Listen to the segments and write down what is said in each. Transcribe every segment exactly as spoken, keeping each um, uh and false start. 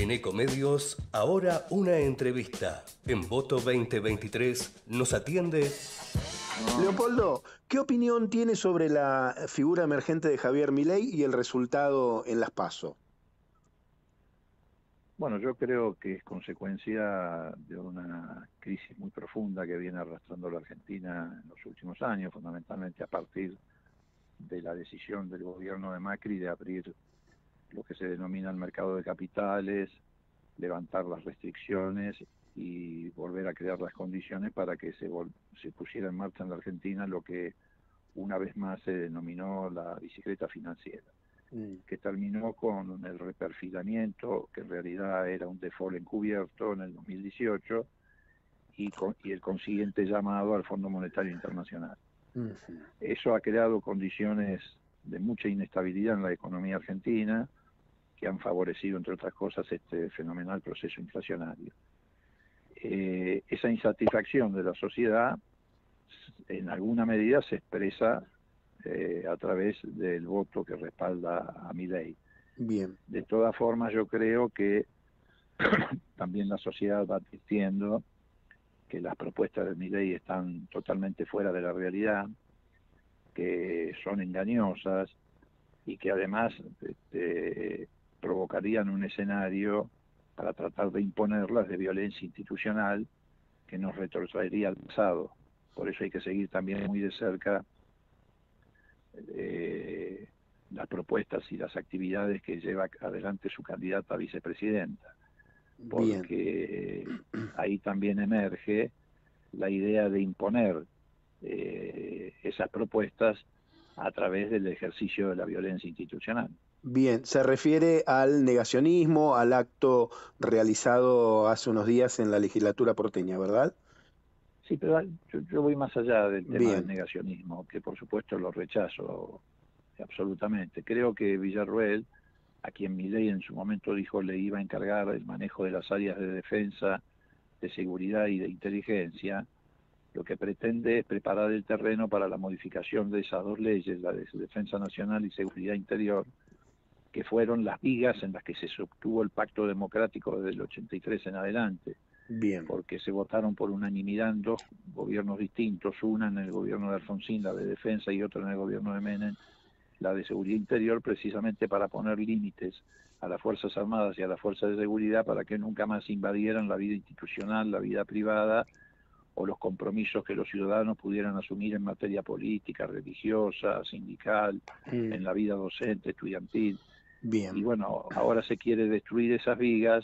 En Ecomedios, ahora una entrevista. En Voto veinte veintitrés nos atiende... Leopoldo, ¿qué opinión tiene sobre la figura emergente de Javier Milei y el resultado en las PASO? Bueno, yo creo que es consecuencia de una crisis muy profunda que viene arrastrando la Argentina en los últimos años, fundamentalmente a partir de la decisión del gobierno de Macri de abrir lo que se denomina el mercado de capitales, levantar las restricciones y volver a crear las condiciones para que se, se pusiera en marcha en la Argentina lo que una vez más se denominó la bicicleta financiera, mm. que terminó con el reperfilamiento, que en realidad era un default encubierto en el dos mil dieciocho, y, con, y el consiguiente llamado al Fondo Monetario Internacional. Uh-huh. Eso ha creado condiciones de mucha inestabilidad en la economía argentina, que han favorecido, entre otras cosas, este fenomenal proceso inflacionario. Eh, esa insatisfacción de la sociedad, en alguna medida, se expresa eh, a través del voto que respalda a Milei. Bien. De todas formas, yo creo que también la sociedad va advirtiendo que las propuestas de Milei están totalmente fuera de la realidad, que son engañosas y que además este, provocarían un escenario para tratar de imponerlas de violencia institucional que nos retrotraería al pasado. Por eso hay que seguir también muy de cerca eh, las propuestas y las actividades que lleva adelante su candidata a vicepresidenta, porque Bien. ahí también emerge la idea de imponer eh, esas propuestas a través del ejercicio de la violencia institucional. Bien, se refiere al negacionismo, al acto realizado hace unos días en la legislatura porteña, ¿verdad? Sí, pero yo, yo voy más allá del tema Bien. del negacionismo, que por supuesto lo rechazo absolutamente. Creo que Villarruel, a quien Milei en su momento dijo le iba a encargar el manejo de las áreas de defensa, de seguridad y de inteligencia, lo que pretende es preparar el terreno para la modificación de esas dos leyes, la de Defensa Nacional y Seguridad Interior, que fueron las vigas en las que se sostuvo el pacto democrático desde el ochenta y tres en adelante. Bien. Porque se votaron por unanimidad en dos gobiernos distintos, una en el gobierno de Alfonsín, la de Defensa, y otra en el gobierno de Menem, la de Seguridad Interior, precisamente para poner límites a las Fuerzas Armadas y a las Fuerzas de Seguridad para que nunca más invadieran la vida institucional, la vida privada, o los compromisos que los ciudadanos pudieran asumir en materia política, religiosa, sindical, mm. en la vida docente, estudiantil. Bien. Y bueno, ahora se quiere destruir esas vigas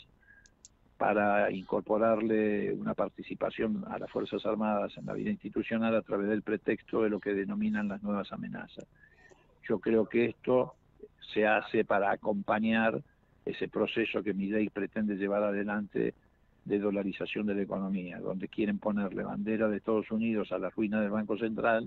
para incorporarle una participación a las Fuerzas Armadas en la vida institucional a través del pretexto de lo que denominan las nuevas amenazas. Yo creo que esto se hace para acompañar ese proceso que Milei pretende llevar adelante de dolarización de la economía, donde quieren ponerle bandera de Estados Unidos a la ruina del Banco Central,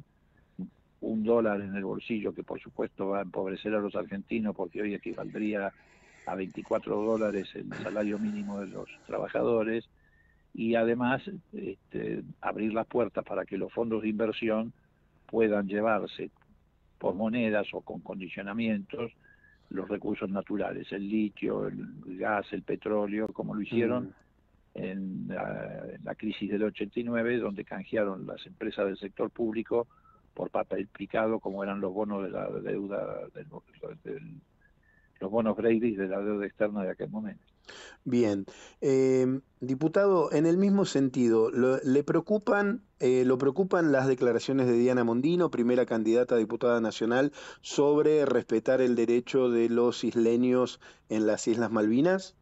un dólar en el bolsillo que por supuesto va a empobrecer a los argentinos porque hoy equivaldría a veinticuatro dólares el salario mínimo de los trabajadores, y además este, abrir las puertas para que los fondos de inversión puedan llevarse por monedas o con condicionamientos los recursos naturales, el litio, el gas, el petróleo, como lo hicieron mm. en, la, en la crisis del ochenta y nueve, donde canjearon las empresas del sector público por papel picado, como eran los bonos de la deuda del, del los bonos Brady de la deuda externa de aquel momento. Bien. Eh, diputado, en el mismo sentido, lo, ¿le preocupan, eh, lo preocupan las declaraciones de Diana Mondino, primera candidata a diputada nacional, sobre respetar el derecho de los isleños en las Islas Malvinas?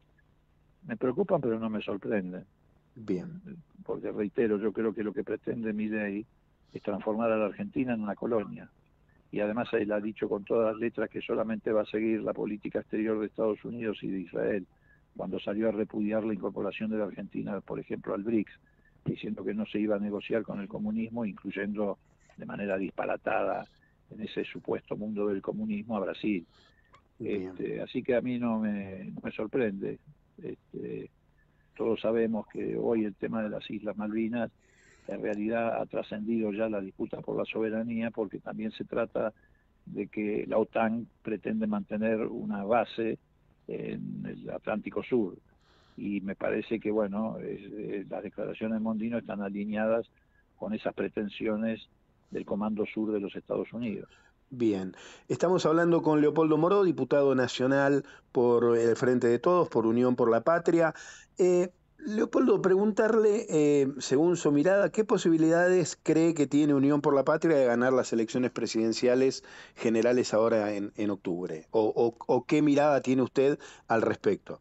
Me preocupan, pero no me sorprenden. Bien. Porque reitero, yo creo que lo que pretende Milei es transformar a la Argentina en una colonia. Y además él ha dicho con todas las letras que solamente va a seguir la política exterior de Estados Unidos y de Israel, cuando salió a repudiar la incorporación de la Argentina, por ejemplo, al BRICS, diciendo que no se iba a negociar con el comunismo, incluyendo de manera disparatada en ese supuesto mundo del comunismo a Brasil. Este, así que a mí no me, no me sorprende. Este, todos sabemos que hoy el tema de las Islas Malvinas en realidad ha trascendido ya la disputa por la soberanía, porque también se trata de que la OTAN pretende mantener una base en el Atlántico Sur. Y me parece que, bueno, es, es, las declaraciones de Mondino están alineadas con esas pretensiones del Comando Sur de los Estados Unidos. Bien, estamos hablando con Leopoldo Moró, diputado nacional por el Frente de Todos, por Unión por la Patria. Eh, Leopoldo, preguntarle, eh, según su mirada, ¿qué posibilidades cree que tiene Unión por la Patria de ganar las elecciones presidenciales generales ahora en, en octubre? O, o, ¿O qué mirada tiene usted al respecto?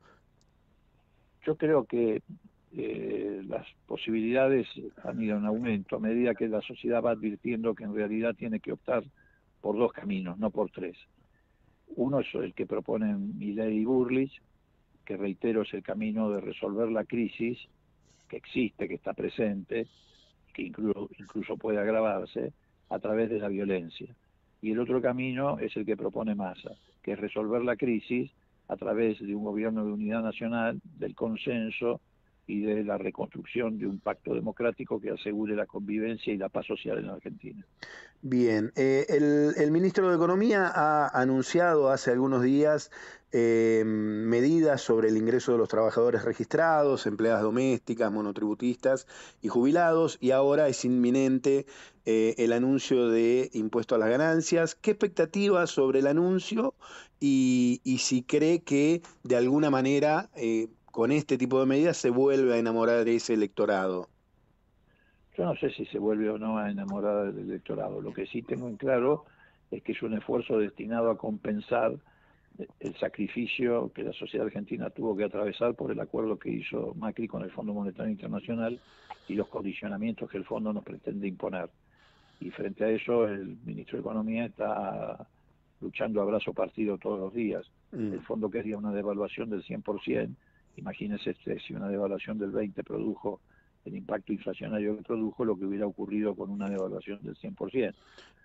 Yo creo que eh, las posibilidades han ido en aumento a medida que la sociedad va advirtiendo que en realidad tiene que optar por dos caminos, no por tres. Uno es el que proponen Milei y Burlich, que reitero es el camino de resolver la crisis que existe, que está presente, que incluso, incluso puede agravarse a través de la violencia. Y el otro camino es el que propone Massa, que es resolver la crisis a través de un gobierno de unidad nacional, del consenso y de la reconstrucción de un pacto democrático que asegure la convivencia y la paz social en la Argentina. Bien, eh, el, el ministro de Economía ha anunciado hace algunos días eh, medidas sobre el ingreso de los trabajadores registrados, empleadas domésticas, monotributistas y jubilados, y ahora es inminente eh, el anuncio de impuesto a las ganancias. ¿Qué expectativas sobre el anuncio y, y si cree que de alguna manera eh, con este tipo de medidas se vuelve a enamorar de ese electorado? Yo no sé si se vuelve o no a enamorar del electorado. Lo que sí tengo en claro es que es un esfuerzo destinado a compensar el sacrificio que la sociedad argentina tuvo que atravesar por el acuerdo que hizo Macri con el Fondo Monetario Internacional y los condicionamientos que el fondo nos pretende imponer. Y frente a eso, el ministro de Economía está luchando a brazo partido todos los días. Mm. El fondo quería una devaluación del cien por ciento. Imagínense este, si una devaluación del veinte por ciento produjo el impacto inflacionario que produjo, lo que hubiera ocurrido con una devaluación del cien por ciento.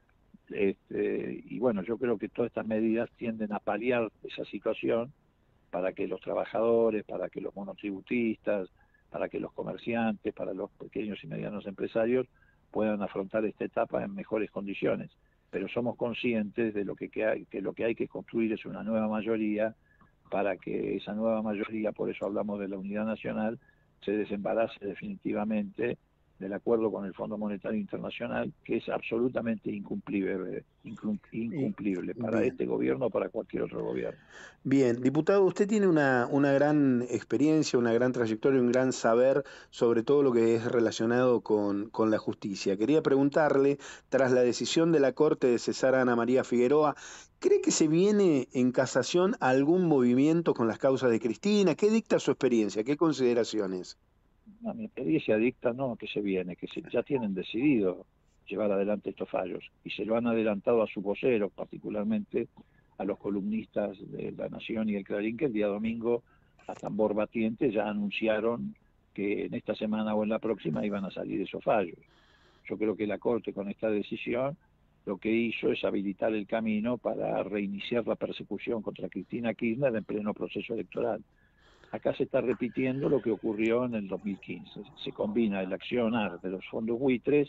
Este, y bueno, yo creo que todas estas medidas tienden a paliar esa situación para que los trabajadores, para que los monotributistas, para que los comerciantes, para los pequeños y medianos empresarios puedan afrontar esta etapa en mejores condiciones. Pero somos conscientes de lo que, que, hay, que lo que hay que construir es una nueva mayoría para que esa nueva mayoría, por eso hablamos de la unidad nacional, se desembarace definitivamente del acuerdo con el Fondo Monetario Internacional, que es absolutamente incumplible, incumplible para Bien. este gobierno o para cualquier otro gobierno. Bien, diputado, usted tiene una, una gran experiencia, una gran trayectoria, un gran saber sobre todo lo que es relacionado con, con la justicia. Quería preguntarle, tras la decisión de la Corte de cesar a Ana María Figueroa, ¿cree que se viene en casación algún movimiento con las causas de Cristina? ¿Qué dicta su experiencia? ¿Qué consideraciones? A mi experiencia dicta no que se viene, que se, ya tienen decidido llevar adelante estos fallos y se lo han adelantado a sus voceros, particularmente a los columnistas de La Nación y el Clarín, que el día domingo a tambor batiente ya anunciaron que en esta semana o en la próxima iban a salir esos fallos. Yo creo que la Corte con esta decisión lo que hizo es habilitar el camino para reiniciar la persecución contra Cristina Kirchner en pleno proceso electoral. Acá se está repitiendo lo que ocurrió en el dos mil quince. Se combina el accionar de los fondos buitres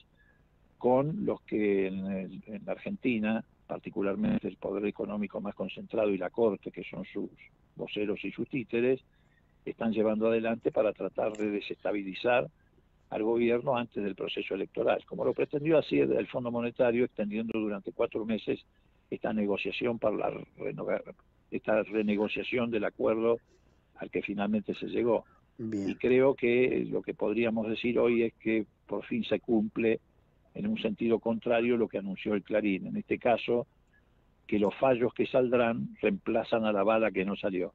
con los que en, el, en la Argentina, particularmente el poder económico más concentrado y la Corte, que son sus voceros y sus títeres, están llevando adelante para tratar de desestabilizar al gobierno antes del proceso electoral, como lo pretendió hacer el Fondo Monetario, extendiendo durante cuatro meses esta negociación para la esta renegociación del acuerdo al que finalmente se llegó. Bien. Y creo que lo que podríamos decir hoy es que por fin se cumple en un sentido contrario lo que anunció el Clarín. En este caso, que los fallos que saldrán reemplazan a la bala que no salió.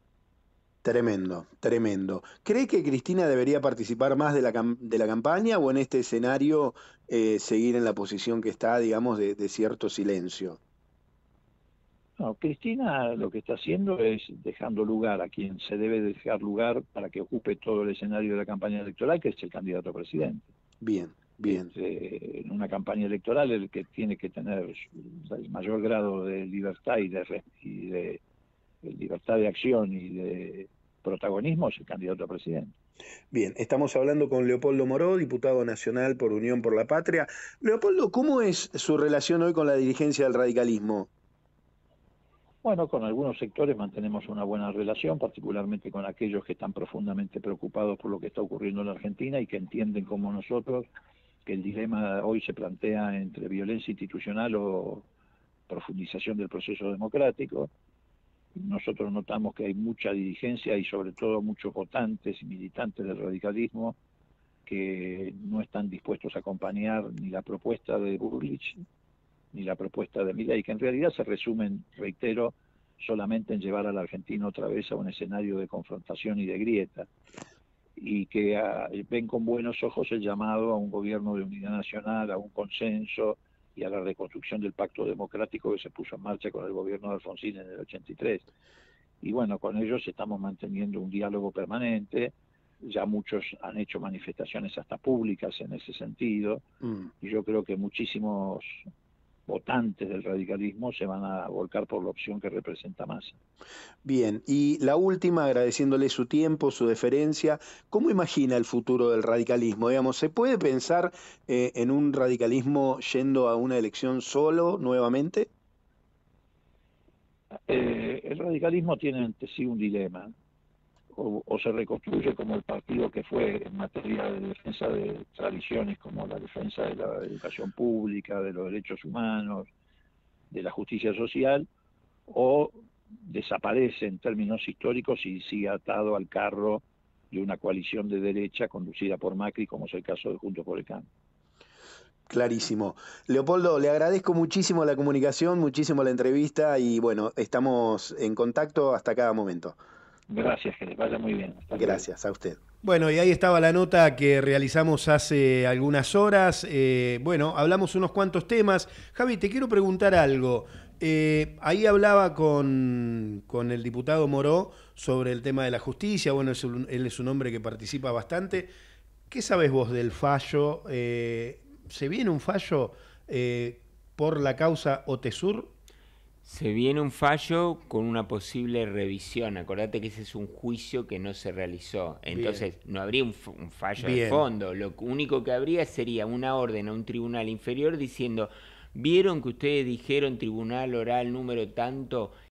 Tremendo, tremendo. ¿Cree que Cristina debería participar más de la, de la campaña o en este escenario eh, seguir en la posición que está, digamos, de, de cierto silencio? No, Cristina lo que está haciendo es dejando lugar a quien se debe dejar lugar para que ocupe todo el escenario de la campaña electoral, que es el candidato a presidente. Bien, bien. Este, en una campaña electoral el que tiene que tener el mayor grado de libertad y de, y de, de libertad de acción y de protagonismo es el candidato a presidente. Bien, estamos hablando con Leopoldo Moró, diputado nacional por Unión por la Patria. Leopoldo, ¿cómo es su relación hoy con la dirigencia del radicalismo? Bueno, con algunos sectores mantenemos una buena relación, particularmente con aquellos que están profundamente preocupados por lo que está ocurriendo en la Argentina y que entienden como nosotros que el dilema hoy se plantea entre violencia institucional o profundización del proceso democrático. Nosotros notamos que hay mucha dirigencia y sobre todo muchos votantes y militantes del radicalismo que no están dispuestos a acompañar ni la propuesta de Bullrich ni la propuesta de Milei, que en realidad se resumen, reitero, solamente en llevar a la Argentina otra vez a un escenario de confrontación y de grieta, y que a, ven con buenos ojos el llamado a un gobierno de unidad nacional, a un consenso y a la reconstrucción del pacto democrático que se puso en marcha con el gobierno de Alfonsín en el ochenta y tres. Y bueno, con ellos estamos manteniendo un diálogo permanente, ya muchos han hecho manifestaciones hasta públicas en ese sentido, mm. y yo creo que muchísimos votantes del radicalismo se van a volcar por la opción que representa Massa. Bien, y la última, agradeciéndole su tiempo, su deferencia, ¿cómo imagina el futuro del radicalismo? Digamos, ¿se puede pensar eh, en un radicalismo yendo a una elección solo nuevamente? Eh, el radicalismo tiene ante sí un dilema. O, o se reconstruye como el partido que fue en materia de defensa de tradiciones como la defensa de la educación pública, de los derechos humanos, de la justicia social, o desaparece en términos históricos y sigue atado al carro de una coalición de derecha conducida por Macri, como es el caso de Juntos por el Cambio. Clarísimo. Leopoldo, le agradezco muchísimo la comunicación, muchísimo la entrevista y bueno, estamos en contacto hasta cada momento. Gracias, que les vaya muy bien. Hasta Gracias, luego. A usted. Bueno, y ahí estaba la nota que realizamos hace algunas horas. Eh, bueno, hablamos unos cuantos temas. Javi, te quiero preguntar algo. Eh, ahí hablaba con, con el diputado Moró sobre el tema de la justicia. Bueno, es un, él es un hombre que participa bastante. ¿Qué sabes vos del fallo? Eh, ¿Se viene un fallo eh, por la causa Otesur? Se viene un fallo con una posible revisión. Acordate que ese es un juicio que no se realizó. Entonces, Bien. no habría un, un fallo Bien. de fondo. Lo único que habría sería una orden a un tribunal inferior diciendo: ¿vieron que ustedes dijeron tribunal oral número tanto